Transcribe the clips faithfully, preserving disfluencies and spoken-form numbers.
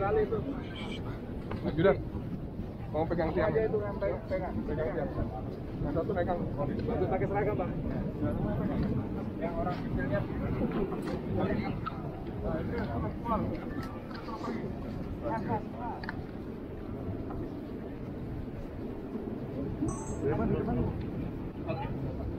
Maju dah. Mau pegang tiang aja itu kan, pegang, pegang tiang. Yang satu pegang. Lanjut pakai seragam, Bang. Yang orang kecilnya. Oke.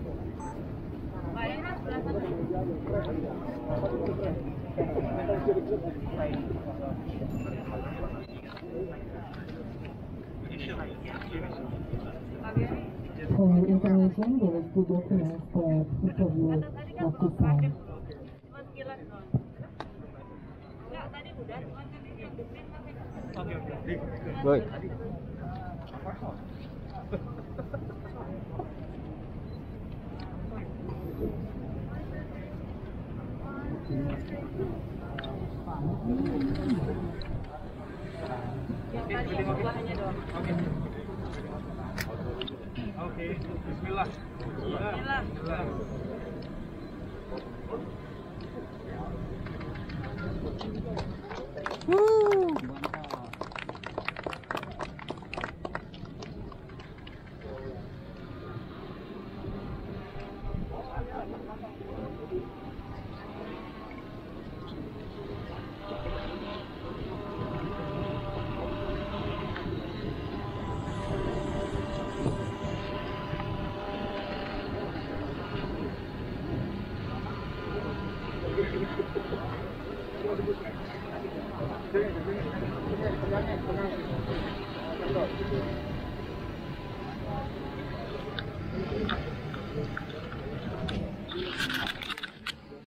For your information, there is two documents for each of you have to sign. Baik. Yang tadi yang sebelahnya doang. Oke. Oke, bismillah. Bismillah. Bismillah. Woo! Thank you.